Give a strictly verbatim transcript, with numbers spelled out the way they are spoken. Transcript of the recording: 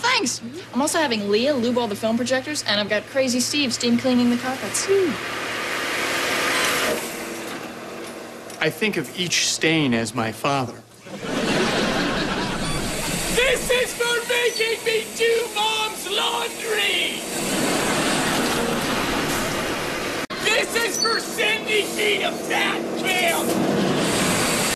thanks. I'm also having Leah lube all the film projectors, and I've got Crazy Steve steam cleaning the carpets. I think of each stain as my father. This is for making me do Mom's laundry! This is for sending me to fat camp!